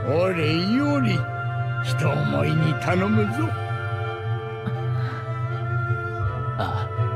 俺より人思いに頼むぞ。 ああ。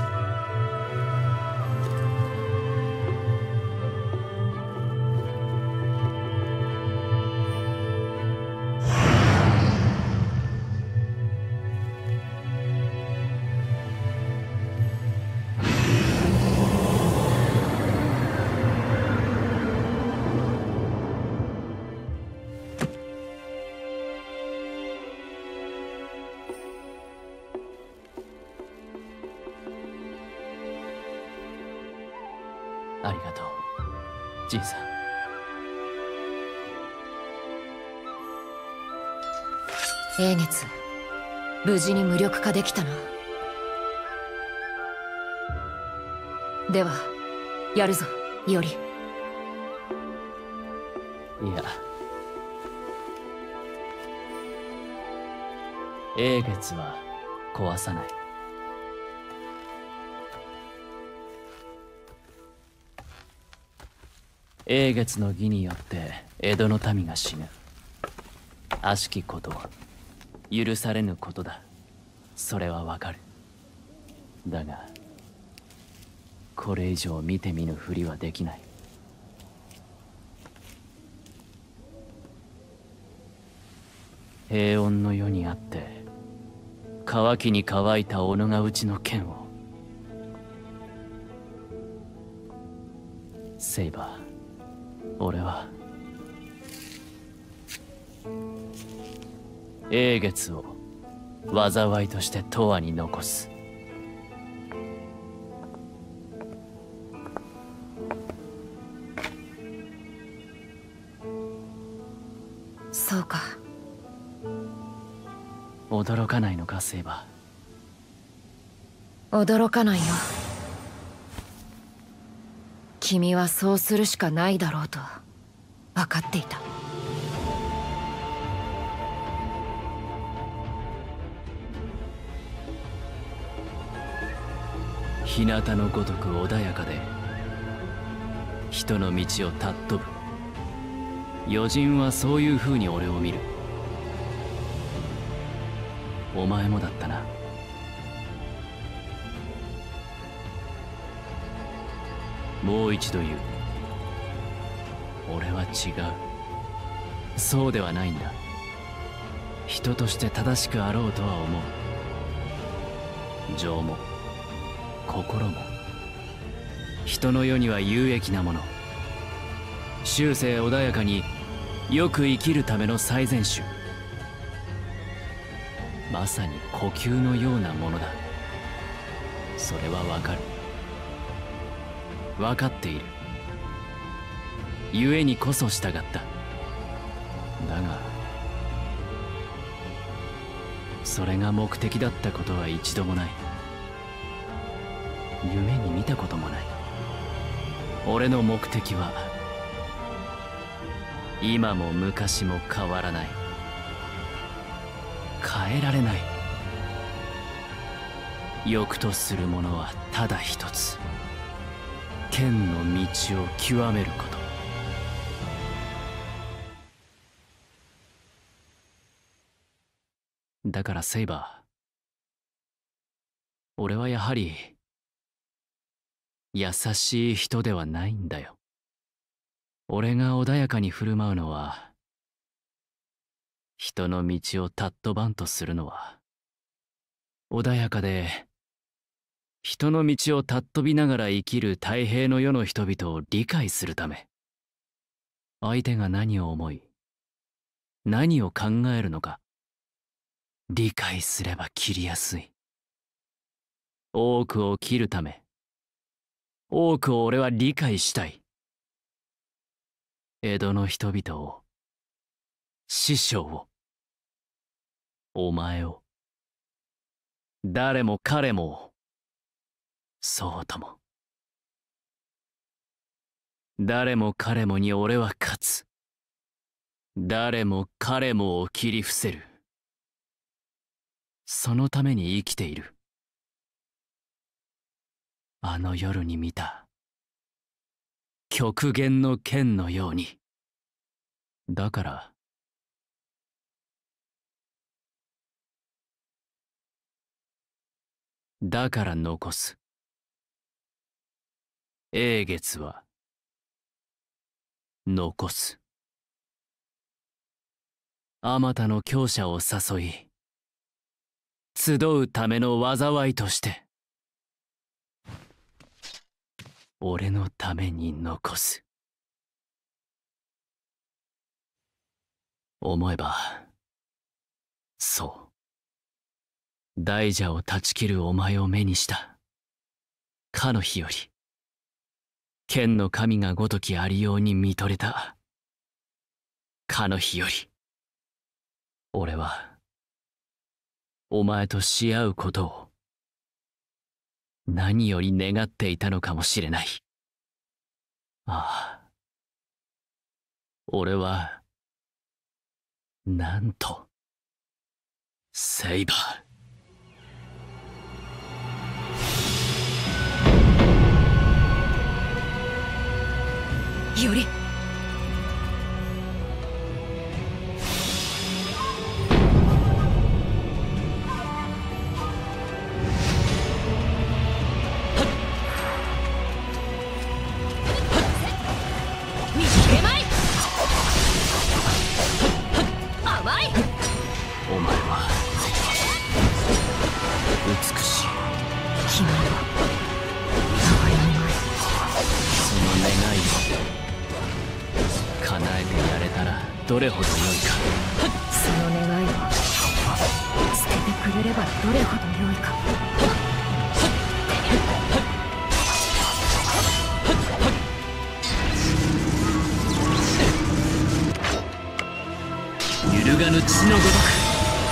ありがとう、ジンさん。 英月、無事に無力化できたな。ではやるぞ、イオリ。 いや、英月は壊さない。英月の義によって江戸の民が死ぬ。悪しきことは許されぬことだ。それはわかる。だがこれ以上見て見ぬふりはできない。平穏の世にあって乾きに乾いた己がうちの剣を。セイバー、俺は英月を災いとして永遠に残す。 そうか。 驚かないのか、セイバ驚かないよ。君はそうするしかないだろうと分かっていた。 日向のごとく穏やかで人の道を尊ぶ。余人はそういう風に俺を見る。お前もだったな。もう一度言う。俺は違う。そうではないんだ。人として正しくあろうとは思う。情も心も人の世には有益なもの。終生穏やかによく生きるための最善手。まさに呼吸のようなものだ。それはわかる。分かっている。故にこそ従った。だがそれが目的だったことは一度もない。夢に見たこともない。俺の目的は今も昔も変わらない。変えられない。欲とするものはただ一つ。剣の道を極めること。だからセイバー、俺はやはり優しい人ではないんだよ。俺が穏やかに振る舞うのは、人の道を尊ばんとするのは、穏やかで人の道を尊びながら生きる太平の世の人々を理解するため。相手が何を思い何を考えるのか理解すれば切りやすい。多くを切るため、多くを俺は理解したい。江戸の人々を、師匠を、お前を、誰も彼も、そうとも。誰も彼もに俺は勝つ。誰も彼もを切り伏せる。そのために生きている。あの夜に見た極限の剣のように。だからだから残す。英月は残す。あまたの強者を誘い、集うための災いとして、俺のために残す。思えば、そう。大蛇を断ち切るお前を目にした。かの日より、剣の神がごときありように見とれた。かの日より、俺は、お前とし合うことを、何より願っていたのかもしれない。ああ。俺は、なんと、セイバー。 よりお前は美しい。 君は名前のないその願いを叶えてやれたらどれほどよいか。 その願いを捨ててくれればどれほどよいか。 揺るがぬ血のごとく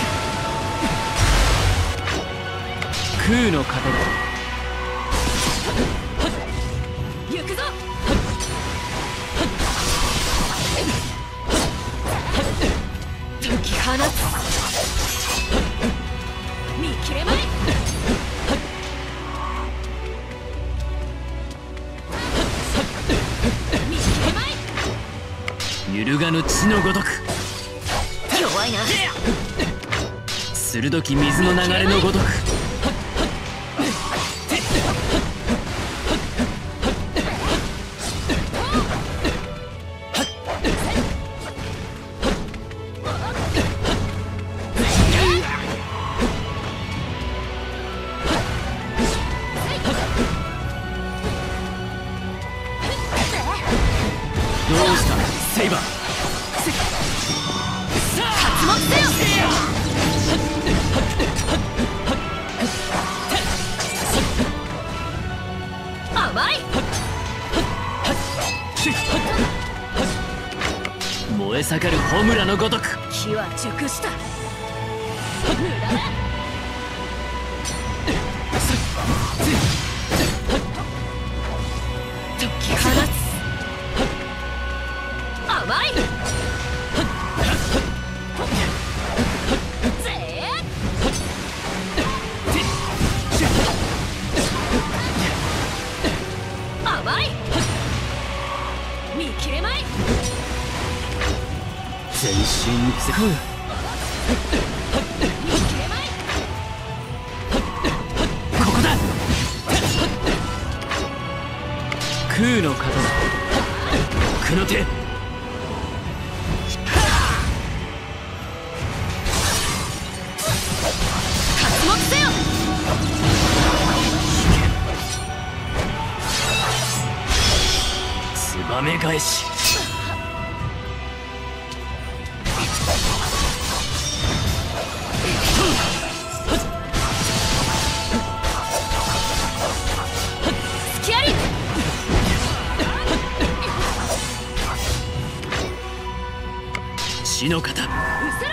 空の糧だ。 行くぞ。解き放つ。見切れまい。見切れまい。 揺るがぬ血のごとく弱いな。 鋭き水の流れのごとくどうしたセイバー。 発目せよ。甘い。 燃え盛るホムラのごとく火は熟した。無駄だ。解き放つ。甘い。甘い。見切れまい。 全身使う。 見切れまい。 ここだ。空の刀奥の手。 発目せよ。 ツバメ返し。 隙あり。 血の型。 うせろ。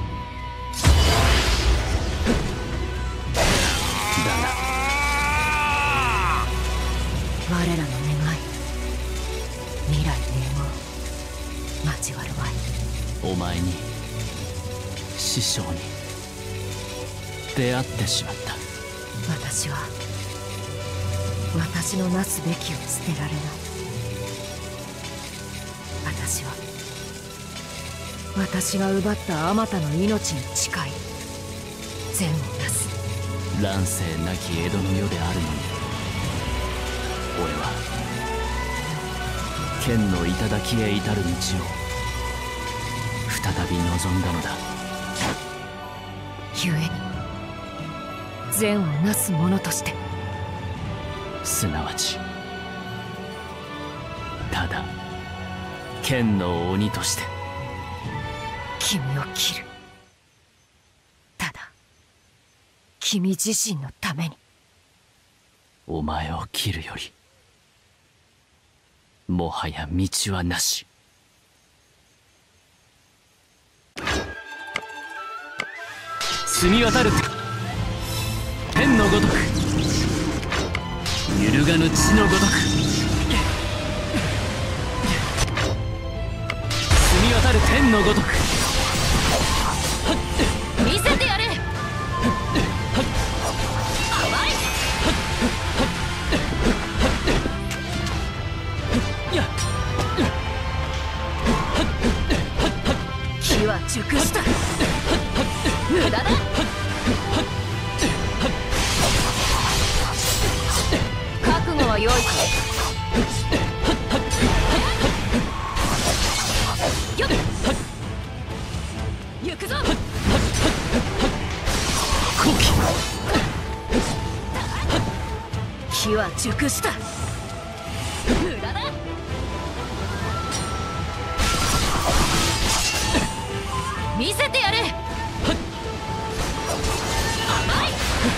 我らの願い、未来永劫交わるわい。 お前に師匠に出会ってしまった。 私は私のなすべきを捨てられない。私は私が奪ったあまたの命に近い善をなす。 乱世なき江戸の世であるのに、俺は剣の頂へ至る道を再び望んだのだ。 故に善をなす者として、 すなわちただ剣の鬼として。 君を切る。ただ君自身のために。 お前を切るよりもはや道はなし。澄み渡る天のごとく、揺るがぬ地のごとく、澄み渡る天のごとく。 見せてやれ。甘い。機は熟した。無駄だ。覚悟は良いか。よっ、行くぞ。機は熟した。無駄だ。見せてやれ。甘い。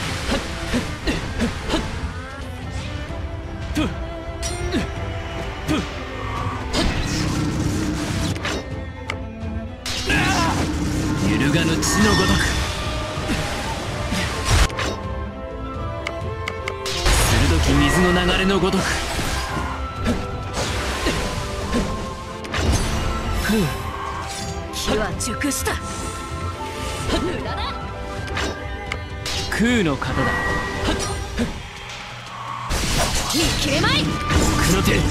揺るがぬ地のごとく、鋭き水の流れのごとく。 機は熟した。無駄だ。 空の型だ。 見切れまい。 奥の手。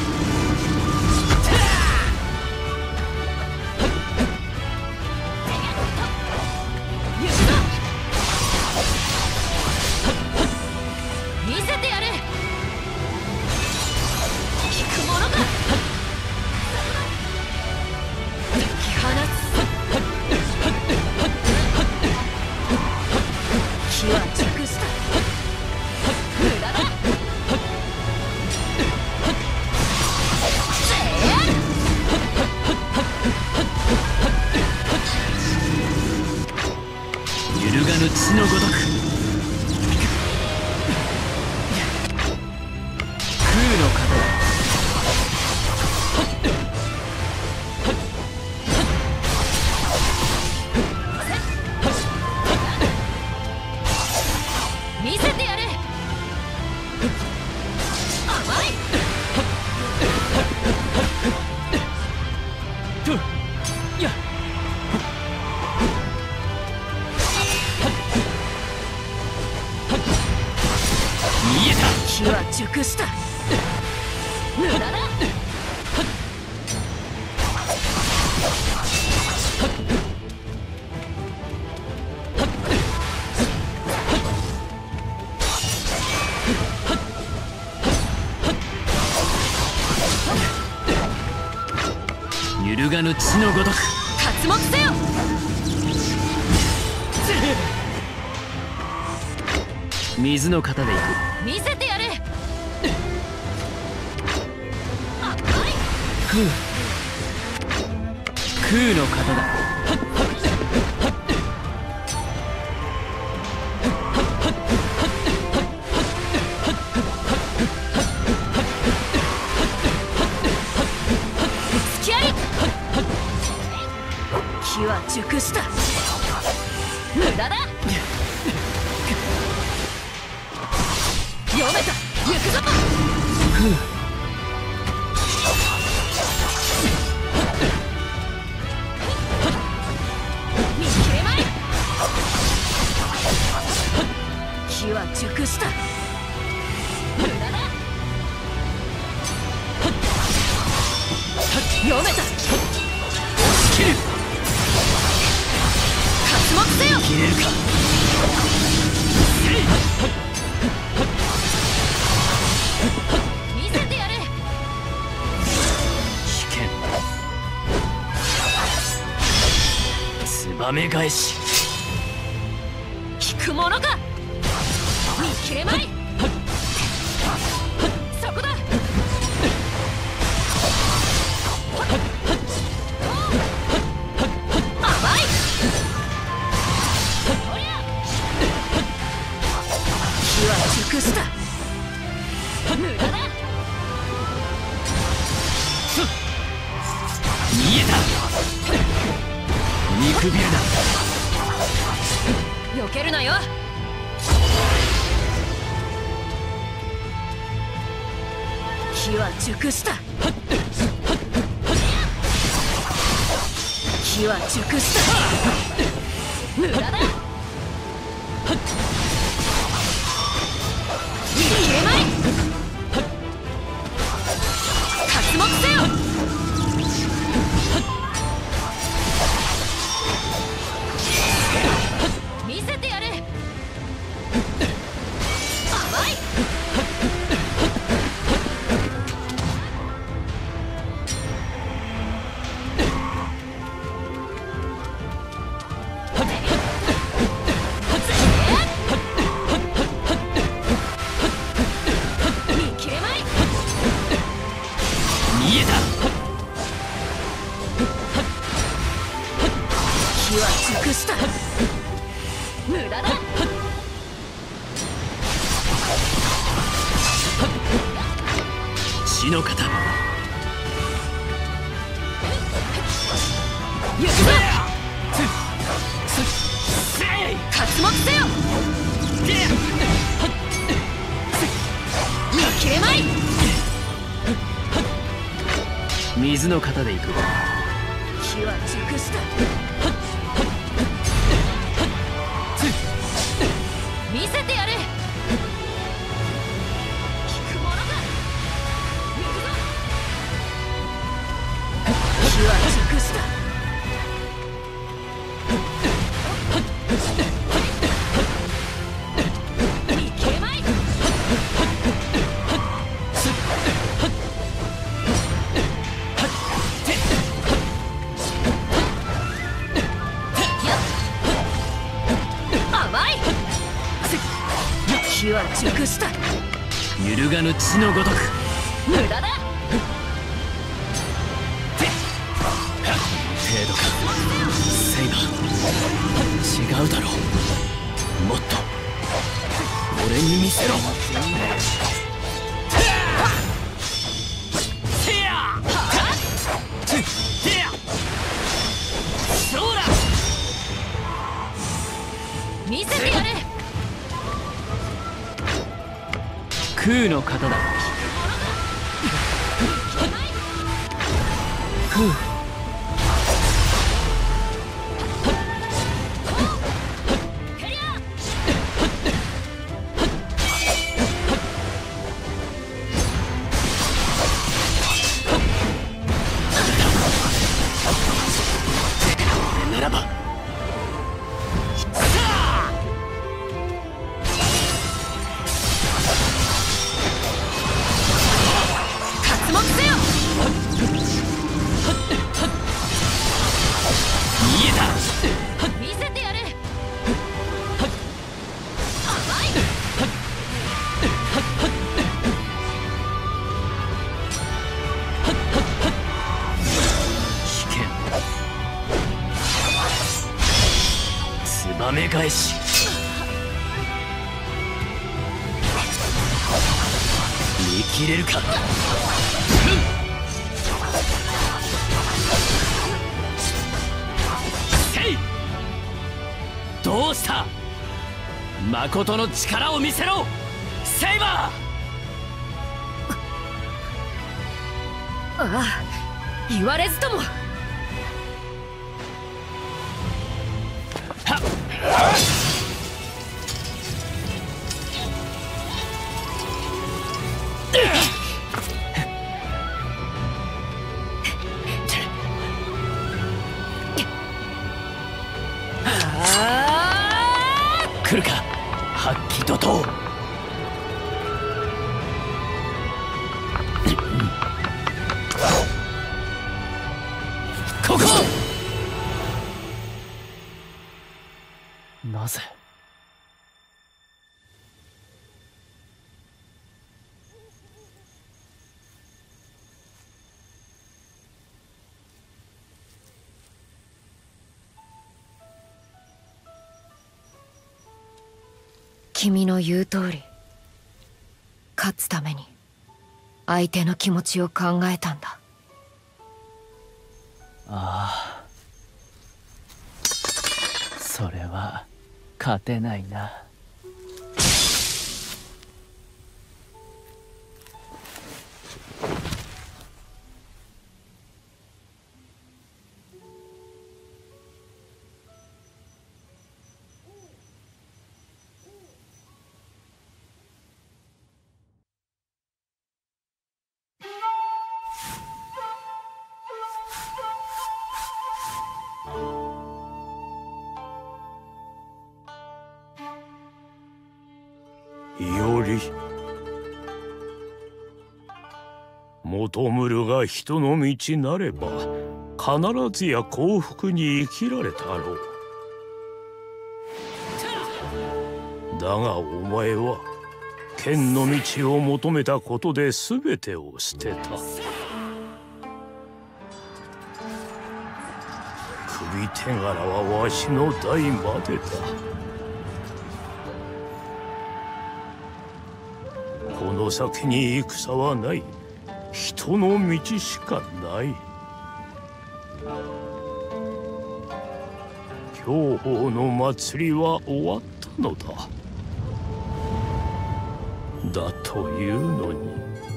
見せてやれ。聞くものか。解き放つ。機は熟した。無駄だ。 揺るがぬ地のごとく、空の型だ。 見せてやれ。甘い。 やっ、見えた。 機は熟した。無駄だ。 揺るがぬ地のごとく、 刮目せよ。 水の型でいく。 見せてやれ。甘い。 空の型だ。 付き合い。機は熟した。無駄だ。読めた。行くぞ。見切れまい。機は熟した。無駄だ。読めた。 押し切る。 刮目せよ。 切れるか。 見せてやる。 危険。ツバメ返し。 引くものか。見切れまい。そこだ。甘い。おりゃ。火は熟した。無駄だ。 見えた。見くびるな。 避けるなよ。火は熟した。火は熟した。無駄だ。見切れまい。刮目せよ。見せてやる。甘い。見切れまい。 見えた。 火は熟した。無駄だ。 死の型。 行くぞ。刮目せよ。見切れまい。 水の型で行く。 火は熟した。見せてやる。引くものか。行くぞ。火は熟した。見切れまい。甘い。火は熟した。 揺るがぬ血のごとく。 無駄だ。 程度か。セイバー、違うだろう。もっと俺に見せろ。せやそうだ。 見せてやる。 空の型だ。ふう。ならば刮目せよ。 見えた。 見せてやる。甘い。 危険。ツバメ返し。見切れるか。せい。どうした。誠の力を見せろセイバー。 ああ、言われずとも。 来るか発揮人と。ここ。なぜ。 君の言う通り、勝つために相手の気持ちを考えたんだ。 ああ、それは勝てないな。 いおり、求むるが人の道なれば必ずや幸福に生きられたろう。だがお前は剣の道を求めたことで全てを捨てた。首手柄はわしの代までだ。この先に戦はない。人の道しかない。享保の祭りは終わったのだ。だというのに。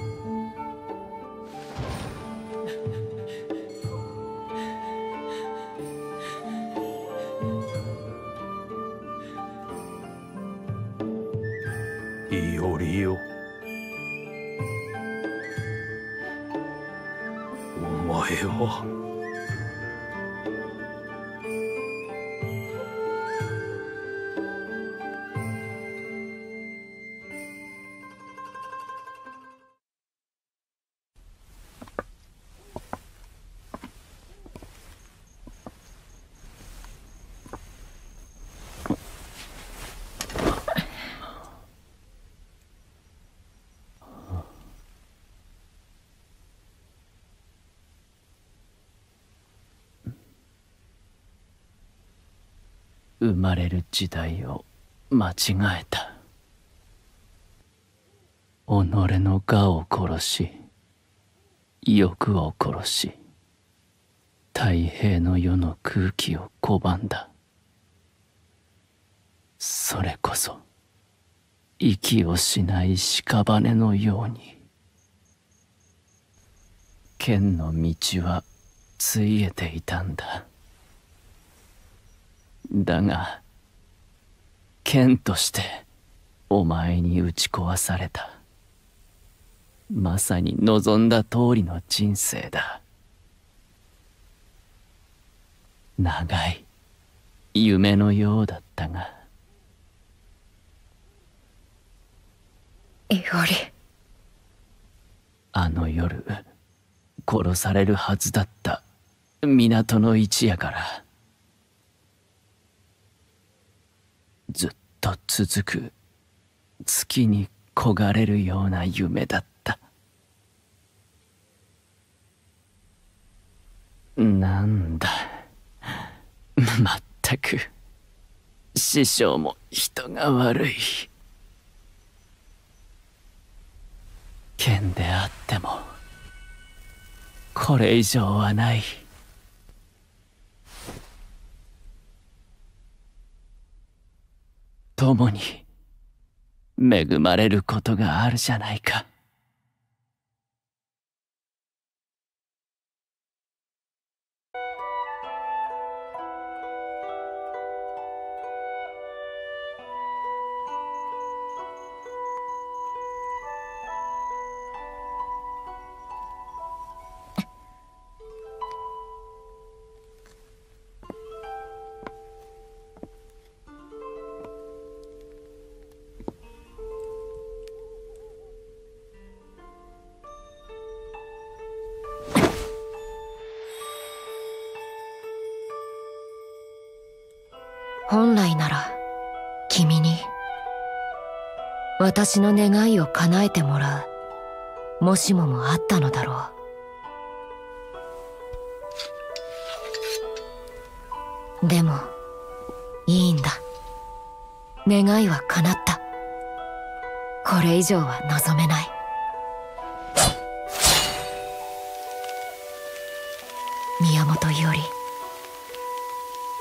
いおりよ、お前は。 生まれる時代を間違えた。己の我を殺し、欲を殺し、太平の世の空気を拒んだ。それこそ息をしない屍のように。剣の道はついえていたんだ。だが剣としてお前に打ち壊された。まさに望んだ通りの人生だ。長い夢のようだったが。 いおり、 あの夜殺されるはずだった港の一夜からずっと続く月に焦がれるような夢だった。なんだ、まったく師匠も人が悪い。剣であってもこれ以上はない。共に恵まれることがあるじゃないか。 本来なら君に私の願いを叶えてもらうもしももあったのだろう。でもいいんだ。願いは叶った。これ以上は望めない。宮本伊織、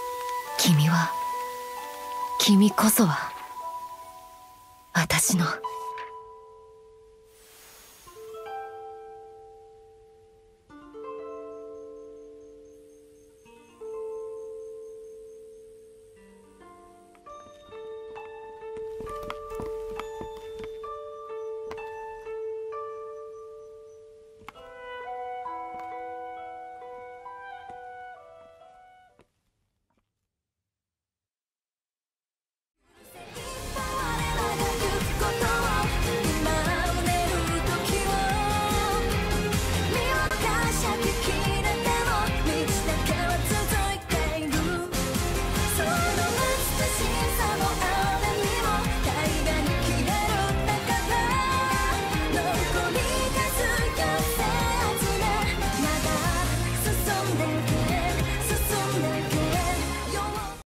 君こそは私の